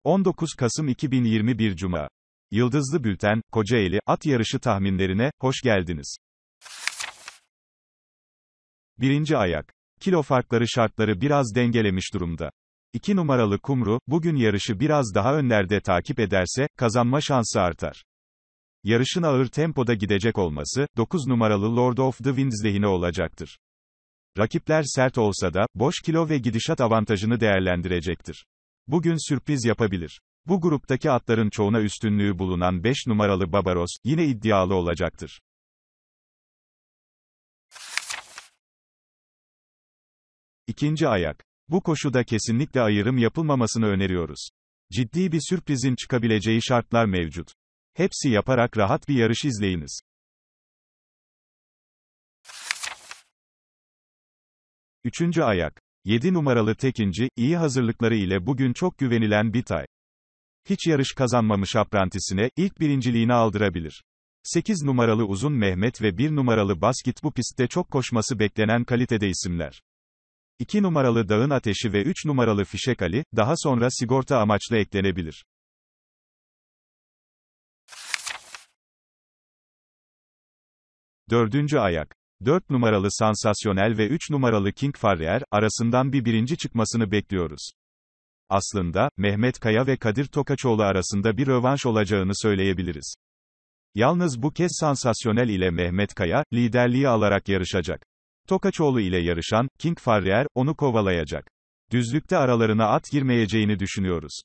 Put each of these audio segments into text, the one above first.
19 Kasım 2021 Cuma. Yıldızlı Bülten, Kocaeli, at yarışı tahminlerine, hoş geldiniz. Birinci ayak. Kilo farkları şartları biraz dengelemiş durumda. 2 numaralı Kumru, bugün yarışı biraz daha önlerde takip ederse, kazanma şansı artar. Yarışın ağır tempoda gidecek olması, 9 numaralı Lord of the Winds lehine olacaktır. Rakipler sert olsa da, boş kilo ve gidişat avantajını değerlendirecektir. Bugün sürpriz yapabilir. Bu gruptaki atların çoğuna üstünlüğü bulunan 5 numaralı Barbaros, yine iddialı olacaktır. İkinci ayak. Bu koşuda kesinlikle ayrım yapılmamasını öneriyoruz. Ciddi bir sürprizin çıkabileceği şartlar mevcut. Hepsi yaparak rahat bir yarış izleyiniz. Üçüncü ayak. 7 numaralı Tekinci, iyi hazırlıkları ile bugün çok güvenilen bir tay. Hiç yarış kazanmamış aprantisine, ilk birinciliğini aldırabilir. 8 numaralı Uzun Mehmet ve 1 numaralı Basket bu pistte çok koşması beklenen kalitede isimler. 2 numaralı Dağın Ateşi ve 3 numaralı Fişek Ali, daha sonra sigorta amaçlı eklenebilir. Dördüncü ayak. 4 numaralı Sansasyonel ve 3 numaralı King Farrier, arasından bir birinci çıkmasını bekliyoruz. Aslında, Mehmet Kaya ve Kadir Tokaçoğlu arasında bir rövanş olacağını söyleyebiliriz. Yalnız bu kez Sansasyonel ile Mehmet Kaya, liderliği alarak yarışacak. Tokaçoğlu ile yarışan, King Farrier, onu kovalayacak. Düzlükte aralarına at girmeyeceğini düşünüyoruz.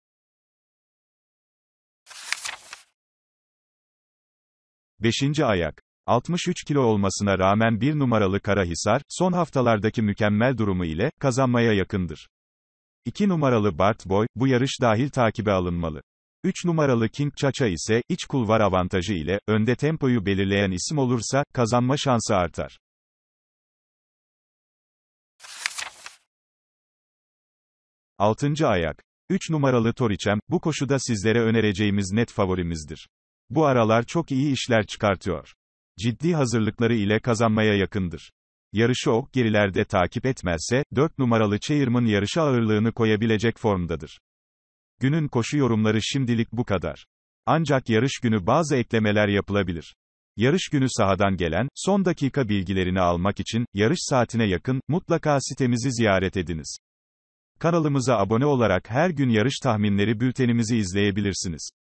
Beşinci ayak. 63 kilo olmasına rağmen 1 numaralı Karahisar, son haftalardaki mükemmel durumu ile, kazanmaya yakındır. 2 numaralı Bart Boy, bu yarış dahil takibe alınmalı. 3 numaralı King Chacha ise, iç kulvar avantajı ile, önde tempoyu belirleyen isim olursa, kazanma şansı artar. Altıncı ayak. 3 numaralı Toriçem, bu koşuda sizlere önereceğimiz net favorimizdir. Bu aralar çok iyi işler çıkartıyor. Ciddi hazırlıkları ile kazanmaya yakındır. Yarışı ok gerilerde takip etmezse, 4 numaralı Chairman yarışa ağırlığını koyabilecek formdadır. Günün koşu yorumları şimdilik bu kadar. Ancak yarış günü bazı eklemeler yapılabilir. Yarış günü sahadan gelen, son dakika bilgilerini almak için, yarış saatine yakın, mutlaka sitemizi ziyaret ediniz. Kanalımıza abone olarak her gün yarış tahminleri bültenimizi izleyebilirsiniz.